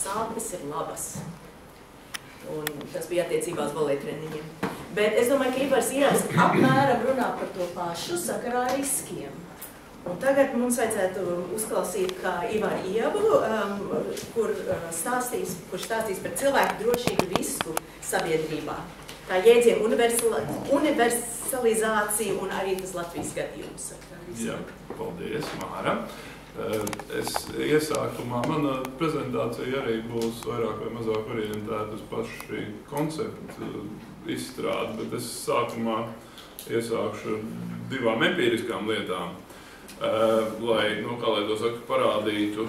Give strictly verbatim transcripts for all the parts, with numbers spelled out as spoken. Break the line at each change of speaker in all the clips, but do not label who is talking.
sāpes ir labas. Un tas bija attiecībā uz volejtreniņiem. Bet es domāju, ka Ivars Ievs apmēram runā par to pašu sakarā ar riskiem. Un tagad mums vajadzētu uzklausīt kā Ivaru Ievu, um, kur, uh, stāstīs, kur stāstīs par cilvēku drošību risku sabiedrībā. Tā jēdziena universal, universalizācija un arī tas Latvijas gadījums.
Jā, paldies, Māra. Es iesākumā, mana prezentācija arī būs vairāk vai mazāk orientēta uz pašu šī konceptu izstrādi, bet es sākumā iesākšu ar divām empiriskām lietām, lai, nu, kā lai to saka, parādītu,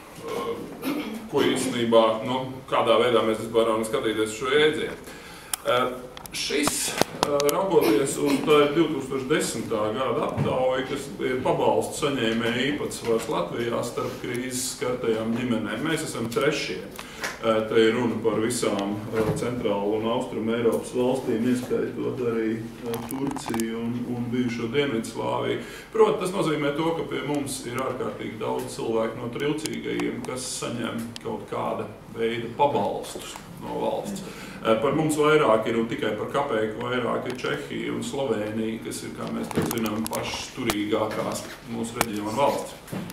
ko īstenībā, nu, kādā veidā mēs vispār varam skatīties šo jēdzienu. Šis, raugoties uz divi tūkstoši desmitā gada aptauju, kas ir pabalstu saņēmēju īpatsvars Latvijā starp krīzes skartajām ģimenēm, mēs esam trešie. Te ir runa par visām centrālu un austrumu Eiropas valstīm, ieskaitot arī Turciju un, un bijušo Dienvidslāviju. Proti, tas nozīmē to, ka pie mums ir ārkārtīgi daudz cilvēku no trūcīgajiem, kas saņem kaut kāda veida pabalstus no valsts. Par mums vairāk ir un tikai par kapeiku vairāk ir Čehija un Slovēnija, kas ir, kā mēs to zinām, pašas turīgākās mūsu reģiona valsts.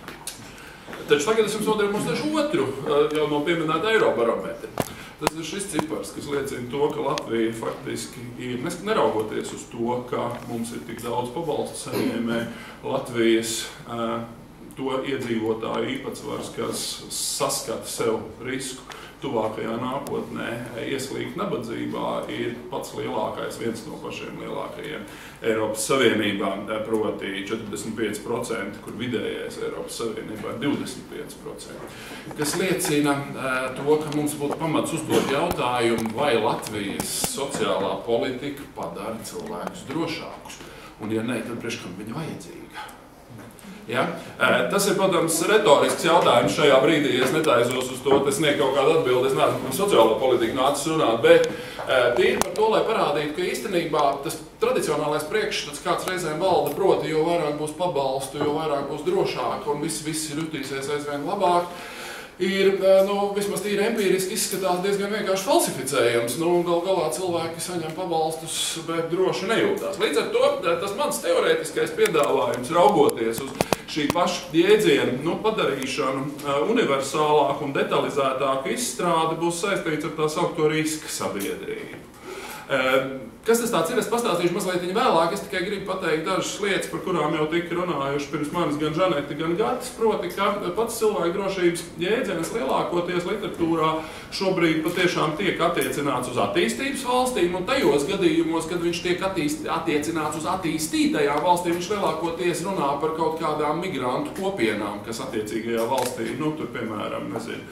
Taču tagad es jums nodemonstrēšu otru, jau no pieminēta Eirobarometra. Tas ir šis cipars, kas liecina to, ka Latvija faktiski ir, neraugoties uz to, ka mums ir tik daudz pabalstu saņēmēju, Latvijas to iedzīvotāju īpatsvars, kas saskata sev risku tuvākajā nākotnē ieslīgt nabadzībā, ir pats lielākais, viens no pašiem lielākajiem Eiropas Savienībā, proti četrdesmit pieci procenti, kur vidējais Eiropas Savienībā ir divdesmit pieci procenti. Kas liecina to, ka mums būtu pamats uzdot jautājumu, vai Latvijas sociālā politika padara cilvēkus drošākus. Un ja ne, tad priekš kam viņa vajadzīga? Ja? Tas ir, protams, retorisks jautājums šajā brīdī, ja es netaisos uz to, tas sniegt kaut kādu atbildi, es neesmu par sociālo politiku nācis runāt, bet tīri par to, lai parādītu, ka īstenībā tas tradicionālais priekšstats kāds reizēm valda, proti, jo vairāk būs pabalstu, jo vairāk būs drošāk un viss, viss jutīsies aizvien labāk, ir, nu, vismaz tīri empīriski izskatās diezgan vienkārši falsificējams. Nu, gal galā cilvēki saņem pabalstus, bet droši nejūtās. Līdz ar to tas mans teorētiskais piedāvājums, raugoties uz šī paša jēdziena, nu, padarīšanu universālāku un detalizētāku izstrādi, būs saistīts ar tā saukto riska sabiedrību. Kas tas tāds ir? Es pastāstīšu mazliet vēlāk, es tikai gribu pateikt dažas lietas, par kurām jau tika runājuši pirms manis gan Žaneta, gan Gatis, proti, ka pats cilvēku drošības jēdziens lielākoties literatūrā šobrīd patiešām tiek attiecināts uz attīstības valstīm, un tajos gadījumos, kad viņš tiek attīst, attiecināts uz attīstītajām valstīm, viņš lielākoties runā par kaut kādām migrantu kopienām, kas attiecīgajā valstī, nu, tur, piemēram, nezinu,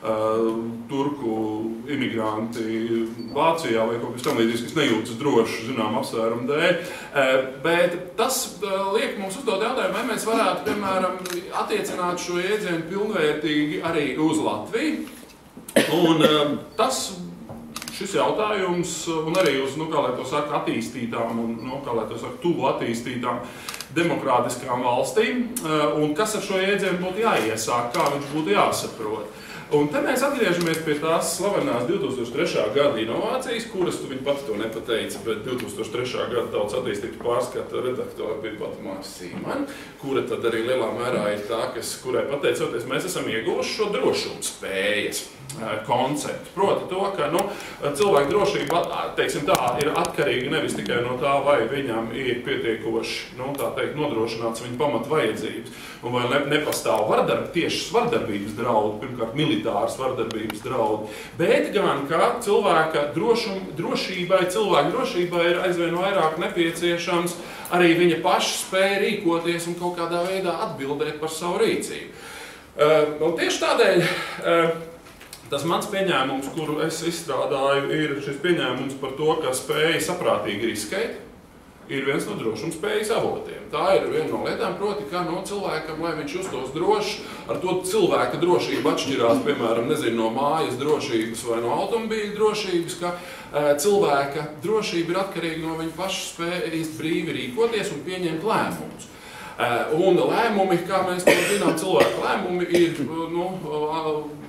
turku imigranti Vācijā vai kaut kas tam līdzīgs, kas nejūtas droši, zinām, apsvērumu dēļ. Bet tas liek mums uzdot jautājumu, vai mēs varētu, piemēram, attiecināt šo jēdzienu pilnvērtīgi arī uz Latviju. Un tas, šis jautājums, un arī uz, nu, kā lai to saka, attīstītām un, nu, kā lai to saka, tuvu attīstītām demokrātiskām valstīm, un kas ar šo jēdzienu būtu jāiesāk, kā viņš būtu jāsaprot. Un te mēs atgriežamies pie tās slavenās divi tūkstoši trešā gada inovācijas, kuras tu viņi pati to nepateica, bet divi tūkstoši trešā gada tautas attīstības pārskata redaktori bija pati Māra Sīmane, kura tad arī lielā mērā ir tā, kas, kurai pateicoties, mēs esam ieguvuši šo drošuma spējas konceptu. Proti to, ka, nu, cilvēku drošība, teiksim tā, ir atkarīga nevis tikai no tā, vai viņam ir pietiekoši, nu, tā teikt, nodrošināts viņa pamat vajadzības, un vai ne, nepastāv vardarb, tiešas vardarbības draudi, pirmkārt militāras vardarbības draudi, bet gan, ka cilvēka drošum, drošībai, cilvēku drošībai ir aizvien vairāk nepieciešams arī viņa paša spēja rīkoties un kaut kādā veidā atbildēt par savu rīcību. Uh, un tieši tādēļ uh, tas mans pieņēmums, kuru es izstrādāju, ir šis pieņēmums par to, ka spēja saprātīgi riskēt ir viens no drošuma spējas avotiem. Tā ir viena no lietām, proti, ka no cilvēkam, lai viņš justos drošs, ar to cilvēka drošība atšķirās, piemēram, nezinu, no mājas drošības vai no automobīļa drošības, ka e, cilvēka drošība ir atkarīga no viņa paša spējas brīvi rīkoties un pieņemt lēmumus. Un lēmumi, kā mēs to zinām, cilvēku lēmumi ir, nu,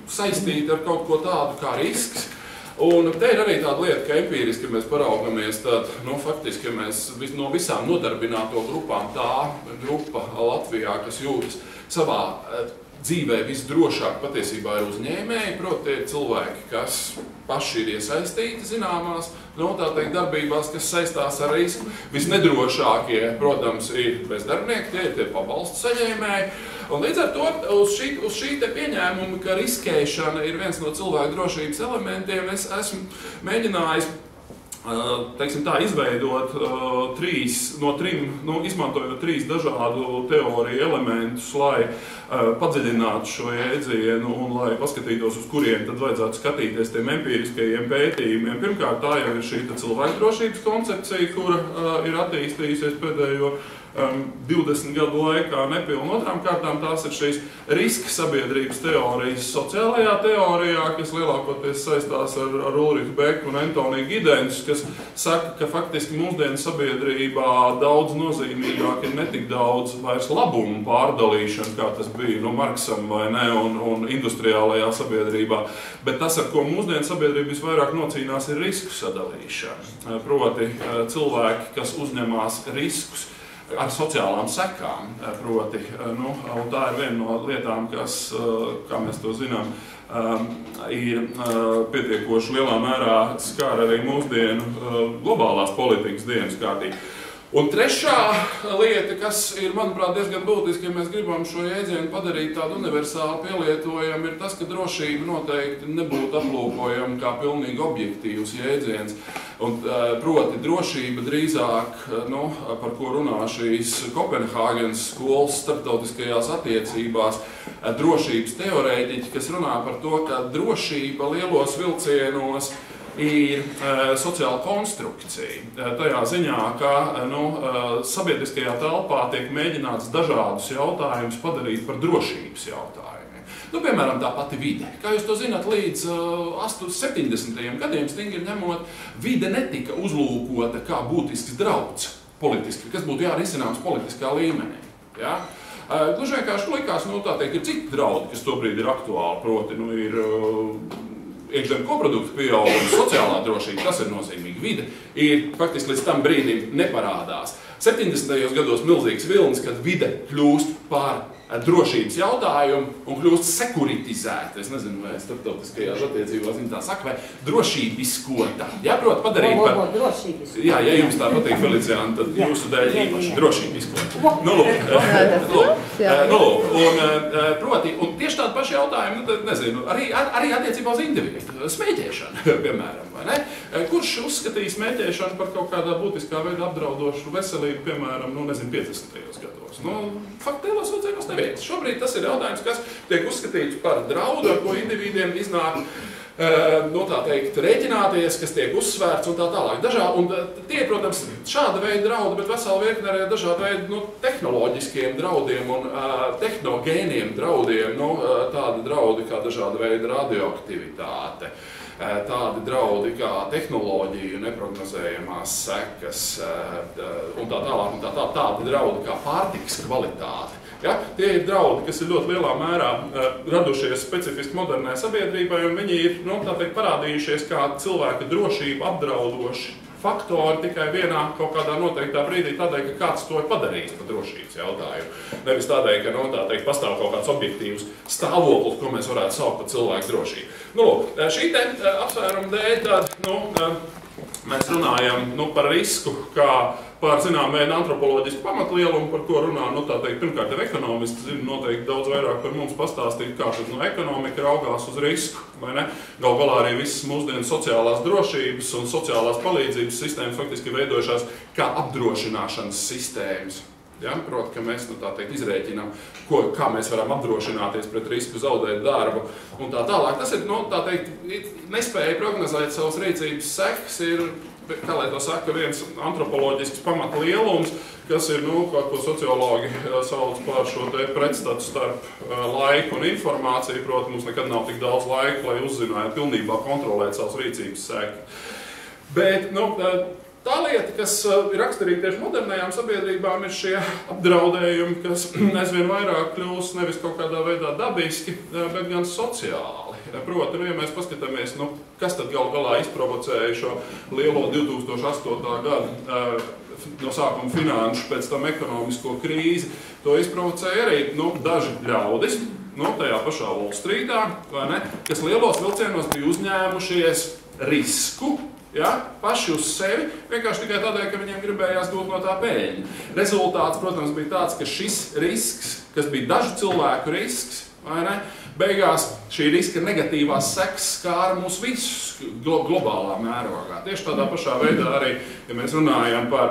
saistīti ar kaut ko tādu kā risks. Un te ir arī tāda lieta, ka empīriski, ja mēs paraugamies, tad, nu, faktiski, ja mēs no visām nodarbināto grupām tā grupa Latvijā, kas jūtas savā dzīvē visdrošāk patiesībā ir uzņēmēji, proti ir cilvēki, kas paši ir iesaistīti zināmās, nu, tā teikt, darbībās, kas saistās ar risku. Visnedrošākie, protams, ir bezdarbnieki, tie ir tie pabalstu saņēmēji. Un līdz ar to uz šī, uz šī te pieņēmuma, ka riskēšana ir viens no cilvēku drošības elementiem, es esmu mēģinājis teiksim tā, izveidot uh, trīs, no trim, nu, izmantojot trīs dažādu teoriju elementus, lai uh, padziļinātu šo jēdzienu un lai paskatītos, uz kuriem tad vajadzētu skatīties tiem empīriskajiem pētījumiem. Pirmkārt, tā jau ir šī cilvēku drošības koncepcija, kura uh, ir attīstījusies pēdējo um, divdesmit gadu laikā nepilnu. Otrām kārtām tās ir šīs riska sabiedrības teorijas sociālajā teorijā, kas lielākoties saistās ar, ar Ulriku Beku un Antoniju Gidensu, kas saka, ka faktiski mūsdienu sabiedrībā daudz nozīmīgāk ir ne tik daudz vairs labumu pārdalīšana, kā tas bija no Marksam vai ne, un, un industriālajā sabiedrībā, bet tas, ar ko mūsdienu sabiedrība visvairāk nocīnās, ir risku sadalīšana. Proti cilvēki, kas uzņemās riskus ar sociālām sekām, proti, nu, un tā ir viena no lietām, kas, kā mēs to zinām, ir pietiekoši lielā mērā skar arī mūsdienu globālās politikas dienas kārtību. Un trešā lieta, kas ir, manuprāt, diezgan būtiski, ja mēs gribam šo jēdzienu padarīt tādu universāli pielietojumu, ir tas, ka drošība noteikti nebūtu aplūkojama kā pilnīgi objektīvs jēdziens. Un, proti, drošība drīzāk, nu, par ko runā šīs Kopenhāgenes skolas starptautiskajās attiecībās, drošības teorētiķi, kas runā par to, ka drošība lielos vilcienos ir uh, sociāla konstrukcija. Uh, tajā ziņā, ka uh, nu, uh, sabiedriskajā telpā tiek mēģināts dažādus jautājumus padarīt par drošības jautājumiem. Nu, piemēram, tā pati vide. Kā jūs to zināt, līdz uh, septiņdesmitajiem gadiem, stingri ņemot, vide netika uzlūkota kā būtisks drauds politiski, kas būtu jārisināms politiskā līmenī. Ja? Uh, gluži vienkārši likās, nu, tā teikt, ir citi draudi, kas tobrīd ir aktuāli, proti, nu, ir uh, iekšzemes koproduktu pieaugums, sociālā drošība, tas ir nozīmīgi. Vide ir faktiski līdz tam brīdim neparādās. septiņdesmitajos gados milzīgs vilnis, kad vide kļūst par drošības jautājumu un kļūst sekuritizēta. Es nezinu, vai starptautiskajās attiecībās viņi tā saka, vai drošībiskota. Jā, prot, padarīt par... Drošībiskota. Jā, ja jums tā patīk, Feliciāna, tad jā, jūsu dēļ īpaši drošībiskota. Nu, lūk. lūk. Nu, lūk. Un, proti, un tieši tādi paši jautājumi, nu, tad, nezinu, arī, arī attiecībā uz individu. Smēķēšana, piemēram, vai ne? Kurš uzskatīja smēķēšanu par kaut kādā būtiskā veidā apdraudošu veselību, piemēram, nu, nezinu, piecdesmitajos gados. Nu, faktēlos vajadzējos nevietas. Šobrīd tas ir jautājums, kas tiek uzskatīts par draudu, ar ko individiem iznāk, no tā teikt, rēķināties, kas tiek uzsvērts un tā tālāk. Dažā, un tie, protams, šāda veida draudi, bet vesela virkne arī dažāda veida nu, tehnoloģiskiem draudiem un uh, tehnogēniem draudiem, nu, uh, tādi draudi kā dažāda veida radioaktivitāte. Tādi draudi kā tehnoloģiju neprognozējamās sekas un tā tālāk, un tā tā, tādi draudi kā pārtikas kvalitāte. Ja? Tie ir draudi, kas ir ļoti lielā mērā radušies specifiski modernai sabiedrībai, un viņi ir, nu, tā teikt, parādījušies kā cilvēka drošību apdraudoši faktori tikai vienā kaut kādā noteiktā brīdī tādēļ, ka kāds to ir padarījis par drošības jautājumu. Nevis tādēļ, ka, nu, tā teikt, pastāv kaut kāds objektīvs stāvoklis, ko mēs varētu saukt par cilvēku drošību. Nu, lūk, šī te apsvēruma dēļ, tad, nu, mēs runājam, nu, par risku, kā par, zinām, veidu antropoloģisku pamatlielumu, par ko runā, nu, tā teikt, pirmkārt, jau ekonomisti zina noteikti daudz vairāk par mums pastāstīt, kā tad, nu, ekonomika raugās uz risku, vai ne? Gal galā arī visas mūsdienu sociālās drošības un sociālās palīdzības sistēmas faktiski veidojušās kā apdrošināšanas sistēmas. Ja? Proti, ka mēs, nu, tā teikt, izrēķinām, ko, kā mēs varam apdrošināties pret risku zaudēt darbu un tā tālāk. Tas ir, nu, tā teikt, nespēja prognozēt savas rīcības sekas, ir, kā lai to saka, viens antropoloģisks pamatlielums, kas ir, nu, kaut ko sociologi sauc par šo te pretstatu starp laiku un informāciju. Proti, mums nekad nav tik daudz laika, lai uzzinātu, pilnībā kontrolēt savas rīcības sekas. Bet, nu, tā lieta, kas ir raksturīga tieši modernajām sabiedrībām, ir šie apdraudējumi, kas aizvien vairāk kļūst nevis kaut kādā veidā dabiski, bet gan sociāli. Proti, nu, ja mēs paskatāmies, nu, kas tad gal galā izprovocēja šo lielo divi tūkstoši astotā gada no sākuma finanšu, pēc tam ekonomisko krīzi, to izprovocēja arī nu, daži ļaudis, nu, tajā pašā Wall Streetā, vai ne, kas lielos vilcienos bija uzņēmušies risku, ja, paši uz sevi, vienkārši tikai tādēļ, ka viņiem gribējās gūt no tā peļņu. Rezultāts, protams, bija tāds, ka šis risks, kas bija dažu cilvēku risks, vai ne, beigās šī riska negatīvās sekas skāra mūs visus glo globālā mērogā. Tieši tādā pašā veidā arī, ja mēs runājam par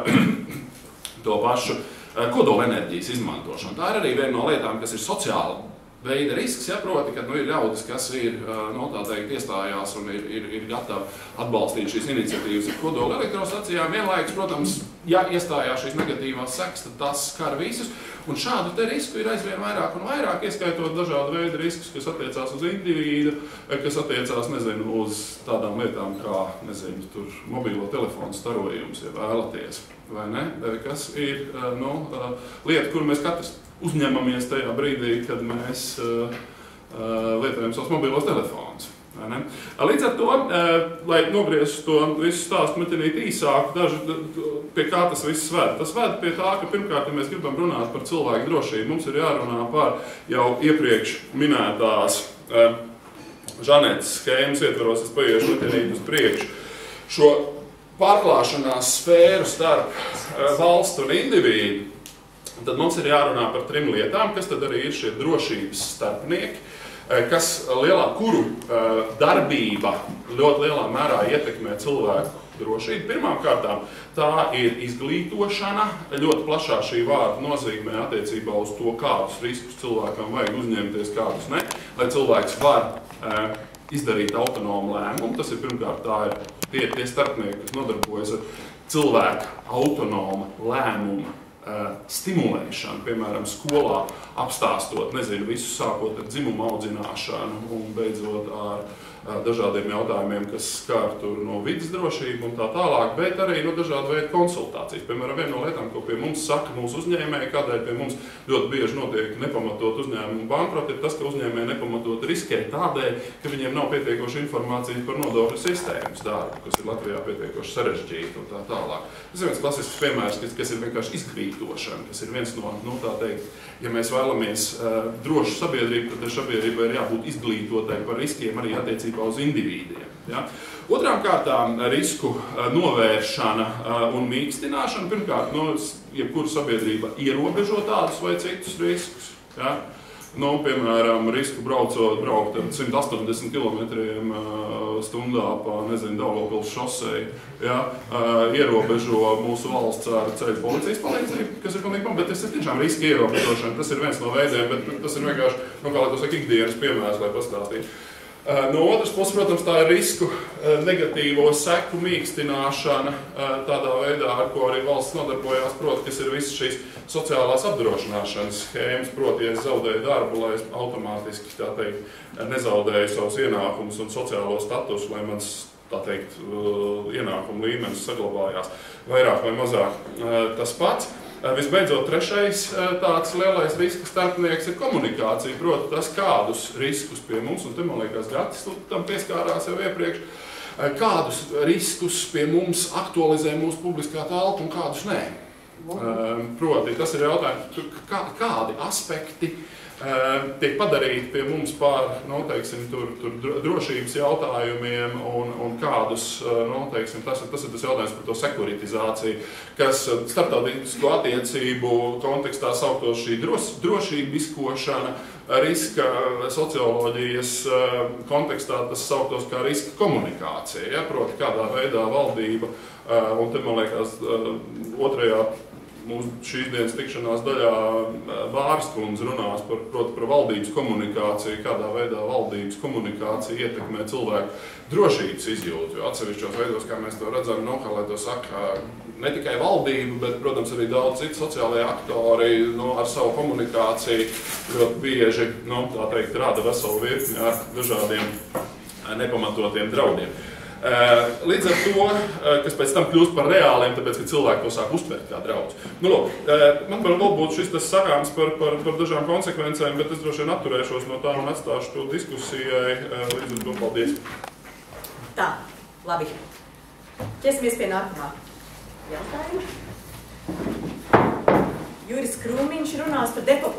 to pašu kodolenerģijas izmantošanu. Tā ir arī viena no lietām, kas ir sociāla veida risks, ja, proti, ka nu, ir ļaudis, kas ir, no tā teikt, iestājās un ir, ir, ir gatavi atbalstīt šīs iniciatīvas ar kodola elektrostacijām. Vienlaikus, protams, ja iestājās šīs negatīvās sekas, tad tas skar visus. Un šādu te risku ir aizvien vairāk un vairāk, ieskaitot dažādu veidu riskus, kas attiecās uz individu, kas attiecās, nezinu, uz tādām lietām kā, nezinu, tur mobilo telefonu starojums, ja vēlaties, vai ne? Kas ir, nu, lieta, kuru mēs katrs uzņemamies tajā brīdī, kad mēs uh, uh, lietojam savus mobilos telefonus. Līdz ar to, uh, lai nogrieztu to visu stāstu maķinīt īsāk, daži, pie kā tas viss ved. Tas ved pie tā, ka pirmkārt, ja mēs gribam runāt par cilvēku drošību, mums ir jārunā par jau iepriekš minētās uh, Žanetes schēmas ietvaros, es paiešu maķinīt uz priekšu, šo pārklāšanās sfēru starp uh, valstu un individu. Tad mums ir jārunā par trim lietām, kas tad arī ir šie drošības starpnieki, kas lielā, kuru darbība ļoti lielā mērā ietekmē cilvēku drošību. Pirmām kārtām tā ir izglītošana, ļoti plašā šī vārda nozīmē attiecībā uz to, kādus riskus cilvēkam vajag uzņemties, kādus ne, lai cilvēks var izdarīt autonomu lēmumu. Tas ir pirmkārt tā ir tie, tie starpnieki, kas nodarbojas ar cilvēku autonomu lēmumu stimulēšanu, piemēram, skolā apstāstot, nezinu, visu sākot ar dzimumu audzināšanu un beidzot ar dažādiem jautājumiem, kas skar tur no vidas drošību un tā tālāk, bet arī no dažādu veidu konsultācijas. Piemēram, viena no lietām, ko pie mums saka mūsu uzņēmēji, kādēļ pie mums ļoti bieži notiek nepamatot uzņēmumu bankroti, ir tas, ka uzņēmēji nepamatot riskē tādēļ, ka viņiem nav pietiekoši informācijas par nodokļu sistēmas darbu, kas ir Latvijā pietiekoši sarežģīta un tā tālāk. Tas ir viens klasisks piemērs, kas, kas ir vienkārši izglītošana, kas ir viens no, nu tā teikt, ja mēs vēlamies uh, drošu sabiedrību, tad sabiedrībai ir jābūt izglītotai par riskiem arī attiecībā uz individiem. Ja? Otrām kārtām risku novēršana un mīkstināšana. Pirmkārt, no jebkura sabiedrība ierobežo tādus vai citus riskus. Ja? Nu, piemēram, risku braucot, braukt ar simt astoņdesmit kilometriem stundā pa, nezinu, Daugavpils šoseju, ja? Ierobežo mūsu valsts ar ceļu policijas palīdzību, kas ir pilnīgi, bet tas ir tiešām riska ierobežošana. Tas ir viens no veidiem, bet tas ir vienkārši, nu, kā lai to saka, ikdienas piemērs, lai pastāstītu. No otras puses, protams, tā ir risku negatīvo seku mīkstināšana tādā veidā, ar ko arī valsts nodarbojās, proti, kas ir visas šīs sociālās apdrošināšanas schēmas, proti, ja es zaudēju darbu, lai es automātiski, tā teikt, nezaudēju savus ienākumus un sociālo statusu, lai mans, tā teikt, ienākumu līmenis saglabājās vairāk vai mazāk tas pats. Visbeidzot, trešais tāds lielais riska starpnieks ir komunikācija, proti tas, kādus riskus pie mums, un te man liekas Gatis tam pieskārās jau iepriekš, kādus riskus pie mums aktualizē mūsu publiskā telpa un kādus nē. Proti, tas ir jautājums, kā, kādi aspekti tiek padarīti pie mums par, nu, teiksim, tur, tur drošības jautājumiem un, un kādus, nu, teiksim, tas, tas ir tas jautājums par to sekuritizāciju, kas starptautisko attiecību kontekstā sauktos šī dros, drošībiskošana, riska socioloģijas kontekstā tas sauktos kā riska komunikācija, ja, proti kādā veidā valdība, un te, man liekas, otrajā mūsu šīs dienas tikšanās daļā Bāras kundze runās par, proti, par valdības komunikāciju, kādā veidā valdības komunikācija ietekmē cilvēku drošības izjūtu. Jo atsevišķos veidos, kā mēs to redzam, no, kā lai to saka, ne tikai valdība, bet, protams, arī daudz citu sociālajie aktori, no, ar savu komunikāciju ļoti bieži, no, tā teikt, rada veselu virkni ar dažādiem nepamatotiem draudiem. Līdz ar to, kas pēc tam kļūst par reāliem, tāpēc, ka cilvēki to sāk uztvert kā draudz. Nu, lūk, man var vēl būt šis tas sakāms par, par, par dažām konsekvencēm, bet es droši vien atturēšos no tā un atstāšu to diskusijai. Līdz ar to paldies.
Tā, labi. Ķersimies pie nākamā jautājuma. Juris Krūmiņš runās par depopulāciju.